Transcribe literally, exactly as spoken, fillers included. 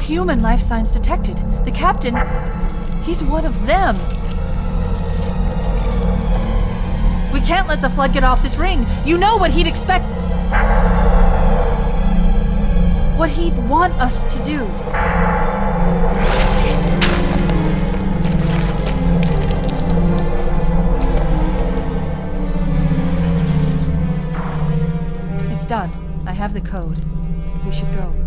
human life signs detected. The captain, he's one of them. We can't let the Flood get off this ring. You know what he'd expect. What he'd want us to do. It's done. I have the code. We should go.